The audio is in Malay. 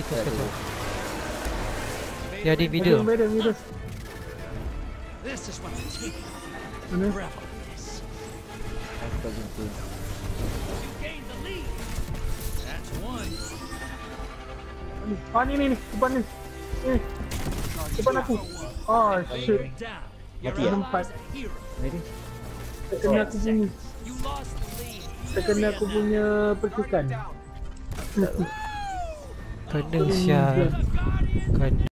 Sekejap. Dia ada video. Video. This is what the team Mana? revel in this. Aku jumpa. You gained the lead. That's one. Ni. Depan ni. Depan aku. Oh shit. Down. Mati Your ya? Nampak. ally is a hero. Mari. Terkena aku punya. You lost the lead. Terkena aku punya percikan. Kena sial. Kena.